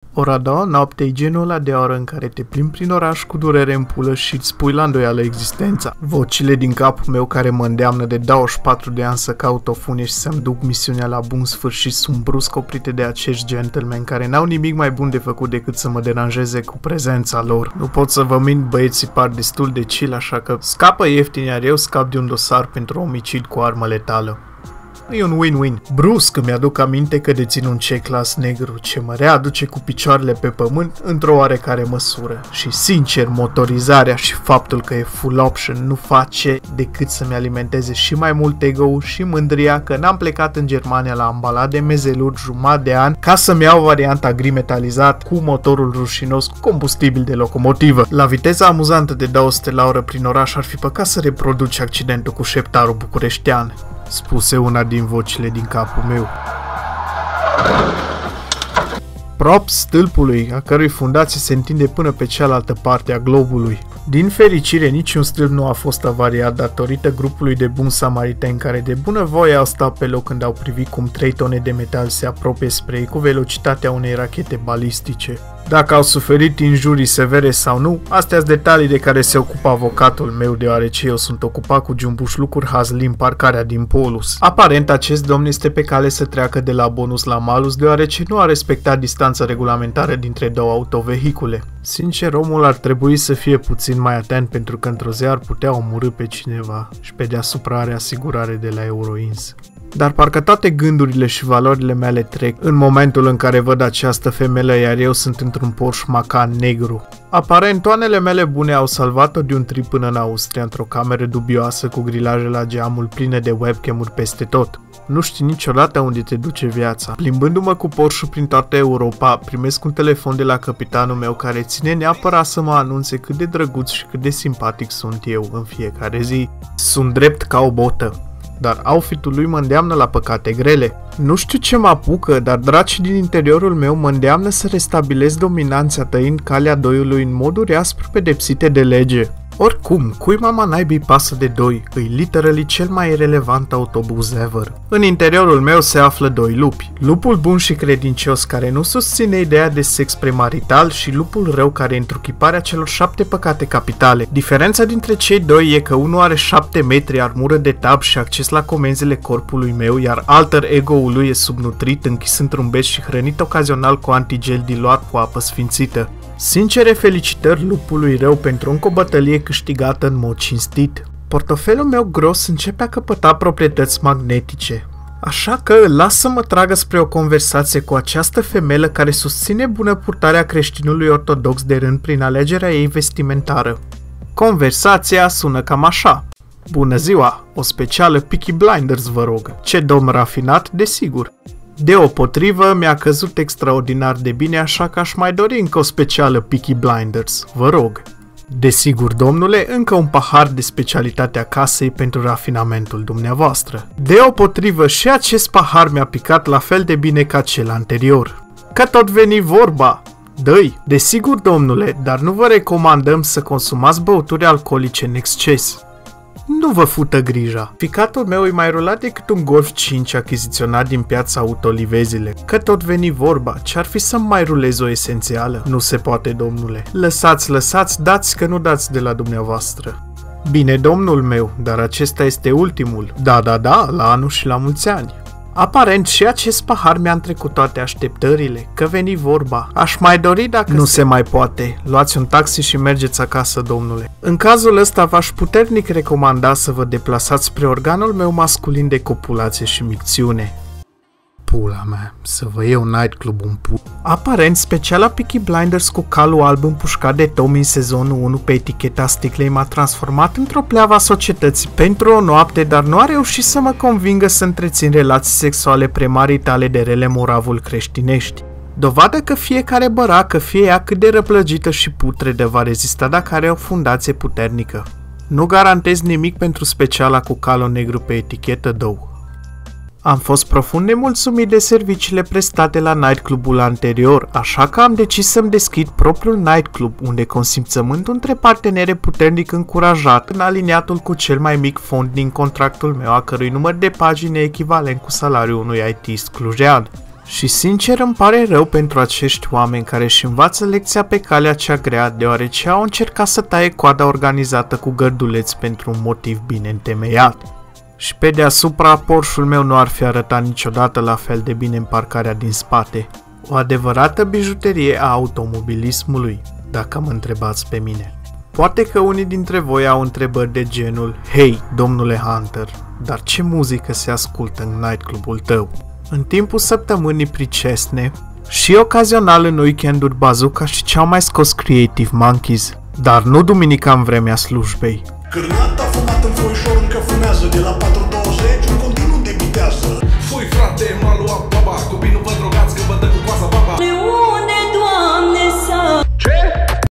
Ora da, noapte e genul ăla de oră în care te plimbi prin oraș cu durere în pulă și îți pui la îndoială existența. Vocile din capul meu care mă îndeamnă de 24 de ani să caut o funie și să-mi duc misiunea la bun sfârșit sunt brusc oprite de acești gentlemen care n-au nimic mai bun de făcut decât să mă deranjeze cu prezența lor. Nu pot să vă mint, băieții par destul de chill, așa că scapă ieftin, iar eu scap de un dosar pentru omicid cu armă letală. E un win-win. Brusc îmi aduc aminte că dețin un C-class negru ce mă readuce cu picioarele pe pământ într-o oarecare măsură. Și sincer, motorizarea și faptul că e full option nu face decât să-mi alimenteze și mai mult ego-ul și mândria că n-am plecat în Germania la ambalat de mezeluri jumătate de an ca să-mi iau varianta gri metalizat cu motorul rușinos cu combustibil de locomotivă. La viteza amuzantă de 200 la oră prin oraș ar fi păcat să reproduci accidentul cu șeptarul bucureștean, spuse una din vocile din capul meu. Props stâlpului, a cărui fundație se întinde până pe cealaltă parte a globului. Din fericire, niciun stâlp nu a fost avariat datorită grupului de buni samariteni care de bunăvoie au stat pe loc când au privit cum 3 tone de metal se apropie spre ei cu velocitatea unei rachete balistice. Dacă au suferit injurii severe sau nu, astea sunt detalii de care se ocupa avocatul meu, deoarece eu sunt ocupat cu jumbușlucuri hazli în parcarea din Polus. Aparent, acest domn este pe cale să treacă de la bonus la malus, deoarece nu a respectat distanța regulamentară dintre două autovehicule. Sincer, omul ar trebui să fie puțin mai atent pentru că într-o zi ar putea omorî pe cineva și pe deasupra are asigurare de la Euroins. Dar parcă toate gândurile și valorile mele trec în momentul în care văd această femelă, iar eu sunt într-un Porsche Macan negru. Aparent, toanele mele bune au salvat-o de un trip până în Austria, într-o cameră dubioasă cu grilaje la geamul pline de webcam-uri peste tot. Nu știi niciodată unde te duce viața. Plimbându-mă cu Porsche prin toată Europa, primesc un telefon de la capitanul meu care ține neapărat să mă anunțe cât de drăguț și cât de simpatic sunt eu în fiecare zi. Sunt drept ca o botă, dar outfit-ul lui mă îndeamnă la păcate grele. Nu știu ce mă apucă, dar dracii din interiorul meu mă îndeamnă să restabilesc dominanța tăind calea doiului în moduri aspru pedepsite de lege. Oricum, cui mama naibii pasă de doi, îi literally cel mai relevant autobuz ever. În interiorul meu se află doi lupi. Lupul bun și credincios care nu susține ideea de sex premarital și lupul rău care e întruchiparea celor 7 păcate capitale. Diferența dintre cei doi e că unul are 7 metri, armură de tab și acces la comenzile corpului meu, iar alter ego-ul lui e subnutrit, închis într-un beș și hrănit ocazional cu antigel diluat cu apă sfințită. Sincere felicitări lupului rău pentru încă o bătălie câștigată în mod cinstit. Portofelul meu gros începe a căpăta proprietăți magnetice, așa că îl las să mă tragă spre o conversație cu această femelă care susține bună purtarea creștinului ortodox de rând prin alegerea ei vestimentară. Conversația sună cam așa. Bună ziua, o specială Peaky Blinders vă rog. Ce domn rafinat, desigur. Deopotrivă, mi-a căzut extraordinar de bine, așa că aș mai dori încă o specială Peaky Blinders, vă rog. Desigur, domnule, încă un pahar de specialitatea casei pentru rafinamentul dumneavoastră. Deopotrivă, și acest pahar mi-a picat la fel de bine ca cel anterior. Că tot veni vorba. Dă-i, desigur, domnule, dar nu vă recomandăm să consumați băuturi alcoolice în exces. Nu vă fută grija. Ficatul meu e mai rulat decât un Golf 5 achiziționat din piața Autolivezile. Că tot veni vorba, ce-ar fi să mai rulez o esențială? Nu se poate, domnule. Lăsați, dați că nu dați de la dumneavoastră. Bine, domnul meu, dar acesta este ultimul. Da, la anul și la mulți ani. Aparent și acest pahar mi-a întrecut toate așteptările, că veni vorba. Aș mai dori dacă... Nu se mai poate. Luați un taxi și mergeți acasă, domnule. În cazul ăsta v-aș puternic recomanda să vă deplasați spre organul meu masculin de copulație și micțiune. Pula mea, să vă iau nightclub un pu... Aparent, speciala Peaky Blinders cu calul alb împușcat de Tommy în sezonul 1 pe eticheta sticlei m-a transformat într-o pleavă a societății pentru o noapte, dar nu a reușit să mă convingă să întrețin relații sexuale premaritale de rele moravul creștinești. Dovadă că fiecare băracă, fie ea cât de răplăgită și putredă, va rezista dacă are o fundație puternică. Nu garantez nimic pentru speciala cu calul negru pe etichetă două. Am fost profund nemulțumit de serviciile prestate la nightclubul anterior, așa că am decis să-mi deschid propriul nightclub, unde consimțământul între partenere puternic încurajat în aliniatul cu cel mai mic fond din contractul meu, a cărui număr de pagini e echivalent cu salariul unui IT-ist clujean. Și sincer îmi pare rău pentru acești oameni care își învață lecția pe calea cea grea, deoarece au încercat să taie coada organizată cu gărduleți pentru un motiv bine întemeiat. Și pe deasupra, Porsche-ul meu nu ar fi arătat niciodată la fel de bine în parcarea din spate. O adevărată bijuterie a automobilismului, dacă mă întrebați pe mine. Poate că unii dintre voi au întrebări de genul: hei, domnule Hunter, dar ce muzică se ascultă în nightclub-ul tău? În timpul săptămânii pricesne și ocazional în weekenduri Bazooka și ce-au mai scos Creative Monkeys, dar nu duminica în vremea slujbei. Cârnata fumat în foișor încă fumează, de la 4.20 un continuu debitează. Fui frate, m-a luat baba, copii nu vă drogați că vă dă cu coasa baba. Leone, Doamne, să... Ce?